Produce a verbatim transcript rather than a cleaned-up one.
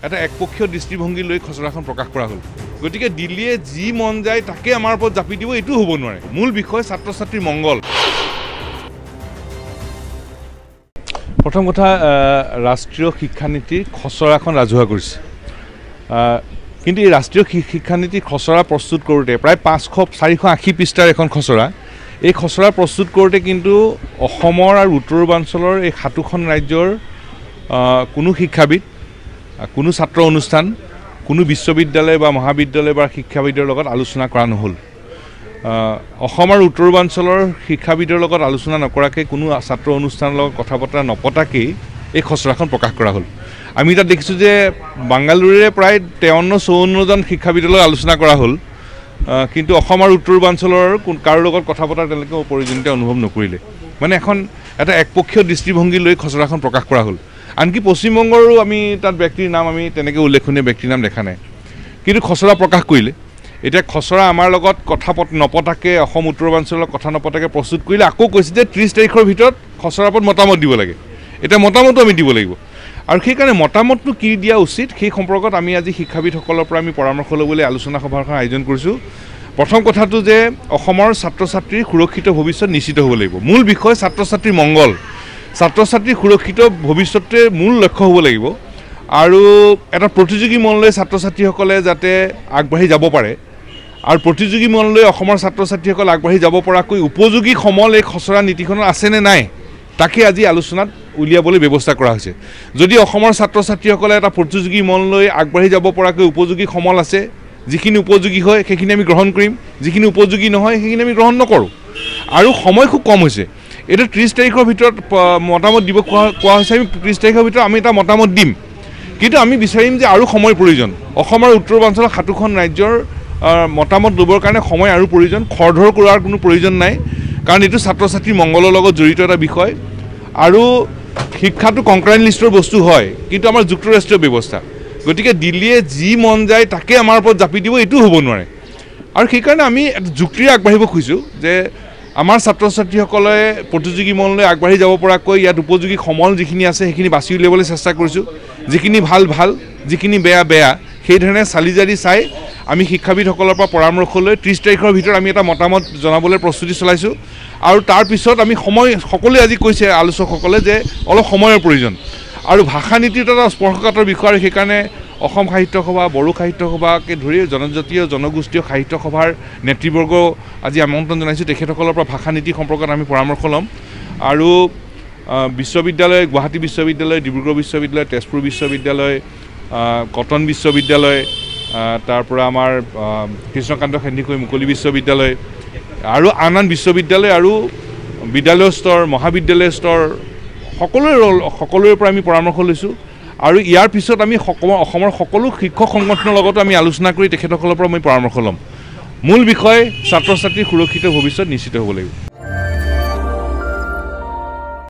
এটা একপক্ষীয় দৃষ্টিভংগী লৈ খচৰাখন প্ৰকাশ কৰা হ'ল গতিকে দিল্লীয়ে যি মন যায় তাকে আমাৰ ওপৰত জাপি দিব এইটো হ'ব নোৱাৰে মূল বিষয় ছাত্ৰ ছাত্ৰীৰ মংগল প্ৰথম কথা ৰাষ্ট্ৰীয় শিক্ষানীতিৰ খচৰাখন ৰাজহুৱা কৰিছে কিন্তু এই ৰাষ্ট্ৰীয় শিক্ষানীতিৰ খচৰা প্ৰস্তুত কৰোঁতে প্ৰায় পাঁচশ চাৰিশ আশী পৃষ্ঠাৰ এখন খচৰা এই খচৰা প্ৰস্তুত কৰোঁতে কিন্তু অসমৰ আৰু উত্তৰ পূৰ্বাঞ্চলৰ এই সাতোখন ৰাজ্যৰ কোনো শিক্ষাবিদ কোনো ছাত্ৰ অনুষ্ঠান কোনো বিশ্ববিদ্যালয় বা মহাবিদ্যালয় বা শিক্ষাবিদৰ লগত আলোচনা কৰা নহ'ল অসম আৰু উত্তৰ পূৰ্বাঞ্চলৰ শিক্ষাবিদৰ লগত আলোচনা নকৰাকৈ কোনো ছাত্ৰ অনুষ্ঠানৰ লগত কথা বতৰা নপতাকেই এই খচৰাখন প্ৰকাশ কৰা হ'ল আমি তাত দেখিছোঁ যে বাংগালুৰুৰে প্ৰায় তেৱন্ন চৌৱন্নজন শিক্ষাবিদৰ লগত আলোচনা কৰা হ'ল কিন্তু অসম আৰু উত্তৰ পূৰ্বাঞ্চলৰ কাৰো লগত কথা পতাৰ তেওঁলোকে প্ৰয়োজনীয়তা অনুভৱ নকৰিলে মানে এখন এটা একপক্ষীয় দৃষ্টিভংগী লৈ খচৰাখন প্ৰকাশ কৰা হ'ল আনকি পশ্চিমবংগৰো আমি তাত ব্যক্তিৰ নাম আমি তেনেকৈ উল্লেখনীয় ব্যক্তিৰ নাম দেখা নাই কিন্তু খচৰা প্ৰকাশ কৰিলে এতিয়া খচৰা আমাৰ লগত কথা নপতাকৈ অসম উত্তৰ পূৰ্বাঞ্চলৰ কথা নপতাকৈ প্ৰস্তুত কৰিলে আকৌ কৈছে যে ত্ৰিছ তাৰিখৰ ভিতৰত খচৰাৰ ওপৰত মতামত দিব লাগে এতিয়া মতামতো আমি দিব লাগিব আৰু সেইকাৰণে মতামতটো কি দিয়া উচিত সেই সম্পৰ্কত আমি আজি শিক্ষাবিদসকলৰ পৰা আমি পৰামৰ্শ ল'বলৈ আলোচনা সভাখন আয়োজন কৰিছোঁ প্ৰথম কথাটো যে অসমৰ ছাত্ৰ ছাত্ৰীৰ সুৰক্ষিত ভৱিষ্যত নিশ্চিত হ'ব লাগিব মূল বিষয় ছাত্ৰ ছাত্ৰীৰ মংগল ছাত্ৰ ছাত্ৰীৰ সুৰক্ষিত ভৱিষ্যতে মূল লক্ষ্য হ'ব লাগিব আৰু এটা প্ৰতিযোগী মনলৈ ছাত্ৰ ছাত্ৰীসকলে যাতে আগবাঢ়ি যাব পাৰে আৰু প্ৰতিযোগী মনলৈ অসমৰ ছাত্ৰ ছাত্ৰীসকল আগবাঢ়ি যাব পৰাকৈ উপযোগী সমল এই খচৰা নীতিখনত আছেনে নাই তাকে আজি আলোচনাত উলিয়াবলৈ ব্যৱস্থা কৰা হৈছে যদি অসমৰ ছাত্ৰ ছাত্ৰীসকলে এটা প্ৰতিযোগী মনলৈ আগবাঢ়ি যাব পৰাকৈ উপযোগী সমল আছে যিখিনি উপযোগী হয় সেইখিনি আমি গ্ৰহণ কৰিম যিখিনি উপযোগী নহয় সেইখিনি আমি গ্ৰহণ নকৰোঁ আৰু সময় খুব কম হৈছে এটা ত্ৰিছ তাৰিখৰ ভিতৰত মতামত দিব কোৱা কোৱা হৈছে আমি ত্ৰিছ তাৰিখৰ ভিতৰত আমি এটা মতামত দিম কিন্তু আমি বিচাৰিম যে আৰু সময়ৰ প্ৰয়োজন অসম আৰু উত্তৰ পূৰ্বাঞ্চলৰ সাতোখন ৰাজ্যৰ মতামত ল'বৰ কাৰণে সময় আৰু প্ৰয়োজন খৰধৰ কৰাৰ কোনো প্ৰয়োজন নাই কাৰণ এইটো ছাত্ৰ ছাত্ৰীৰ মংগলৰ লগত জড়িত এটা বিষয় আৰু শিক্ষাটো কংক্ৰাইন লিষ্টৰ বস্তু হয় কিন্তু আমাৰ যুক্তৰাষ্ট্ৰীয় ব্যৱস্থা গতিকে দিল্লীয়ে যি মন যায় তাকে আমাৰ ওপৰত জাপি দিব এইটো হ'ব নোৱাৰে আৰু সেইকাৰণে আমি যুক্তিৰে আগবাঢ়িব খুজিছোঁ যে আমাৰ ছাত্ৰ ছাত্ৰীসকলে প্ৰতিযোগী মনলৈ আগবাঢ়ি যাব পৰাকৈ ইয়াত উপযোগী সমল যিখিনি আছে সেইখিনি বাছি উলিয়াবলৈ চেষ্টা কৰিছোঁ যিখিনি ভাল ভাল যিখিনি বেয়া বেয়া সেইধৰণে চালি জাৰি চাই আমি শিক্ষাবিদসকলৰ পৰা পৰামৰ্শ লৈ ত্ৰিছ তাৰিখৰ ভিতৰত আমি এটা মতামত জনাবলৈ প্ৰস্তুতি চলাইছোঁ আৰু তাৰপিছত আমি সময় সকলোৱে আজি কৈছে আলোচকসকলে যে অলপ সময়ৰ প্ৰয়োজন আৰু ভাষা নীতিটো এটা স্পৰ্শকাতৰ বিষয় আৰু সেইকাৰণে অসম সাহিত্য সভা বড়ো সাহিত্য সভাকে ধৰি জনজাতীয় জনগোষ্ঠীয় সাহিত্য সভাৰ নেতৃবৰ্গ আজি আমন্ত্ৰণ জনাইছোঁ তেখেতসকলৰ পৰা ভাষা নীতি সম্পৰ্কত আমি পৰামৰ্শ ল'ম আৰু বিশ্ববিদ্যালয় গুৱাহাটী বিশ্ববিদ্যালয় ডিব্ৰুগড় বিশ্ববিদ্যালয় তেজপুৰ বিশ্ববিদ্যালয় কটন বিশ্ববিদ্যালয় তাৰ পৰা আমাৰ কৃষ্ণকান্ত সন্দিকৈ মুকলি বিশ্ববিদ্যালয় আৰু আন আন বিশ্ববিদ্যালয় আৰু বিদ্যালয় স্তৰ মহাবিদ্যালয় স্তৰ সকলোৰে সকলোৰে পৰা আমি পৰামৰ্শ লৈছোঁ আৰু ইয়াৰ পিছত আমি অসমৰ সকলো শিক্ষক সংগঠনৰ লগতো আমি আলোচনা কৰি তেখেতসকলৰ পৰা আমি পৰামৰ্শ ল'ম মূল বিষয় ছাত্ৰ ছাত্ৰীৰ সুৰক্ষিত ভৱিষ্যত নিশ্চিত হ'ব লাগিব